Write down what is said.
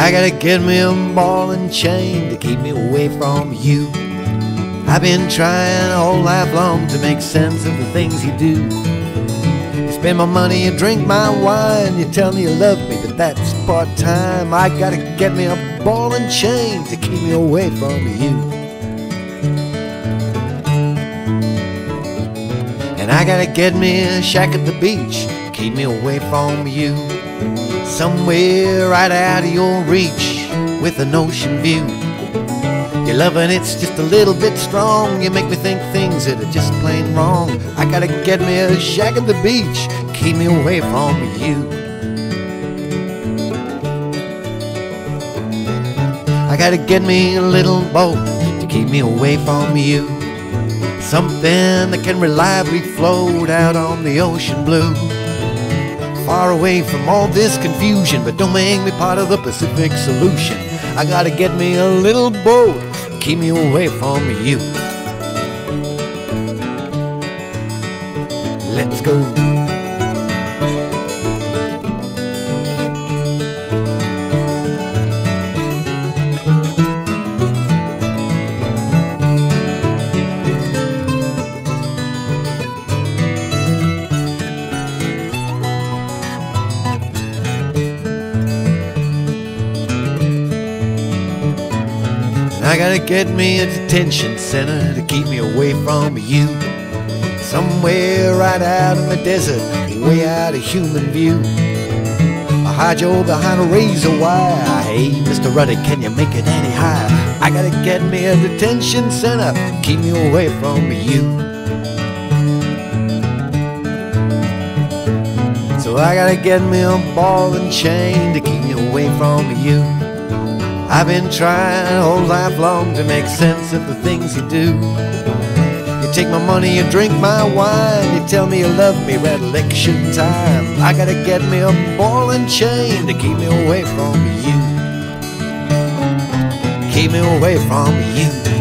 I gotta get me a ball and chain to keep me away from you. I've been trying all life long to make sense of the things you do. You spend my money, you drink my wine, you tell me you love me, but that's part-time. I gotta get me a ball and chain to keep me away from you. And I gotta get me a shack at the beach, keep me away from you. Somewhere right out of your reach with an ocean view. Your loving, it's just a little bit strong. You make me think things that are just plain wrong. I gotta get me a shack at the beach, keep me away from you. I gotta get me a little boat to keep me away from you. Something that can reliably float out on the ocean blue. Far away from all this confusion, but don't make me part of the Pacific solution. I gotta get me a little boat, keep me away from you. Let's go. I gotta get me a detention center to keep me away from you. Somewhere right out in the desert, way out of human view. I'll hide you behind a razor wire. Hey, Mr. Ruddy, can you make it any higher? I gotta get me a detention center, keep me away from you. So I gotta get me a ball and chain to keep me away from you. I've been trying all life long to make sense of the things you do. You take my money, you drink my wine, you tell me you love me at election time. I gotta get me a ball and chain to keep me away from you. Keep me away from you.